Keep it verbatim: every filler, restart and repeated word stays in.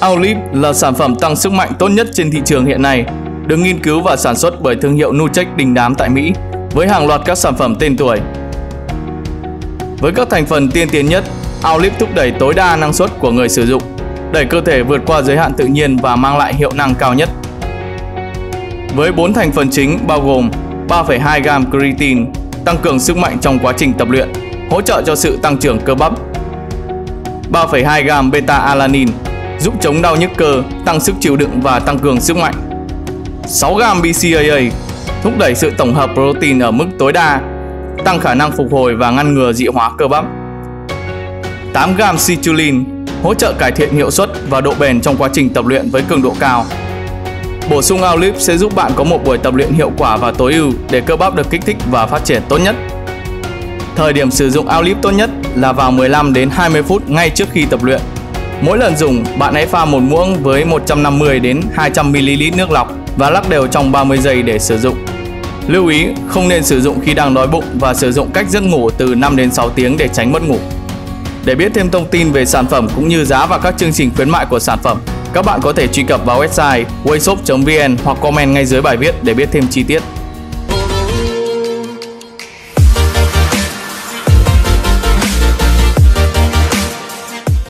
Aulip là sản phẩm tăng sức mạnh tốt nhất trên thị trường hiện nay, được nghiên cứu và sản xuất bởi thương hiệu Nutrec đình đám tại Mỹ, với hàng loạt các sản phẩm tên tuổi. Với các thành phần tiên tiến nhất, Aulip thúc đẩy tối đa năng suất của người sử dụng, đẩy cơ thể vượt qua giới hạn tự nhiên và mang lại hiệu năng cao nhất. Với bốn thành phần chính bao gồm ba phẩy hai gam creatine, tăng cường sức mạnh trong quá trình tập luyện, hỗ trợ cho sự tăng trưởng cơ bắp; ba phẩy hai gam beta-alanine, giúp chống đau nhức cơ, tăng sức chịu đựng và tăng cường sức mạnh; sáu gam bê xê a a, thúc đẩy sự tổng hợp protein ở mức tối đa, tăng khả năng phục hồi và ngăn ngừa dị hóa cơ bắp; tám gam citrulline, hỗ trợ cải thiện hiệu suất và độ bền trong quá trình tập luyện với cường độ cao. Bổ sung Aulip sẽ giúp bạn có một buổi tập luyện hiệu quả và tối ưu để cơ bắp được kích thích và phát triển tốt nhất. Thời điểm sử dụng Aulip tốt nhất là vào mười lăm đến hai mươi phút ngay trước khi tập luyện. Mỗi lần dùng, bạn hãy pha một muỗng với một trăm năm mươi đến hai trăm mi li lít nước lọc và lắc đều trong ba mươi giây để sử dụng. Lưu ý, không nên sử dụng khi đang đói bụng và sử dụng cách giấc ngủ từ năm đến sáu tiếng để tránh mất ngủ. Để biết thêm thông tin về sản phẩm cũng như giá và các chương trình khuyến mại của sản phẩm, các bạn có thể truy cập vào website wayshop chấm vn hoặc comment ngay dưới bài viết để biết thêm chi tiết.